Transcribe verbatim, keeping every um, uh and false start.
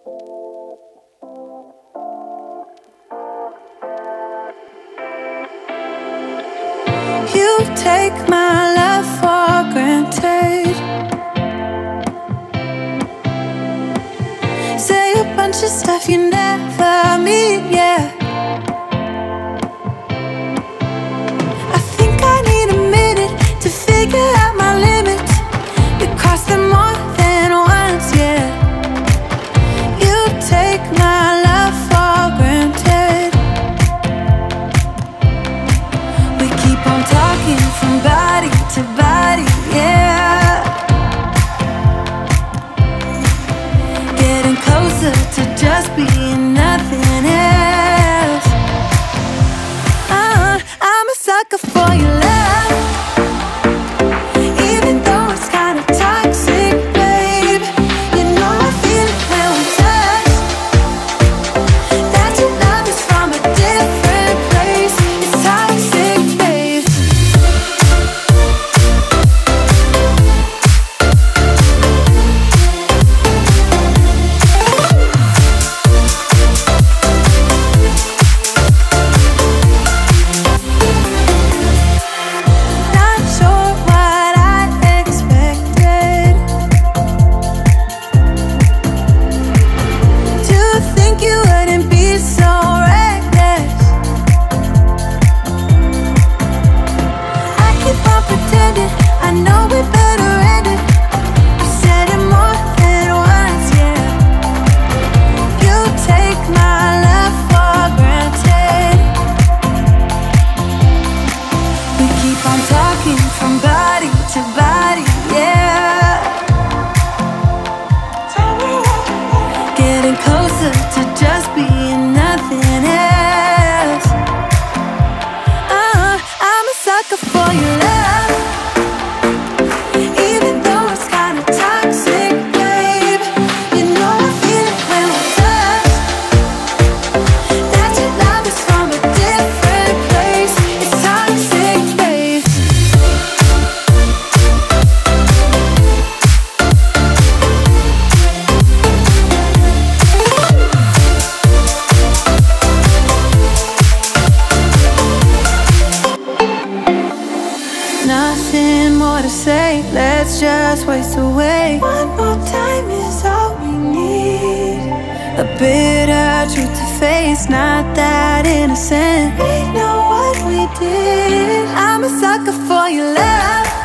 You take my love for granted. Say a bunch of stuff you never mean, yeah. I think I need a minute to figure out my limits. You cross them more than once, yeah. You take my love for granted. We keep on talking from body to body, yeah. Getting closer to just being nothing else. uh, I'm a sucker for your love, even though it's kinda toxic, babe. You know I feel it when we touch, that your love is from a different place. It's toxic, babe. Not sure what I expected. To think you wouldn't be so reckless. I keep on pretending I know we better end it. I said it more than once, yeah. You take my love for granted. We keep on talking from body to body, yeah. Getting closer to just being nothing else. uh, I'm a sucker for your love, even though it's kinda toxic, babe. You know I feel it when we touch, that your love is from a different place. It's toxic, babe. Nothing more to say, let's just waste away. One more time is all we need. A bitter truth to face, not that innocent. We know what we did. I'm a sucker for your love,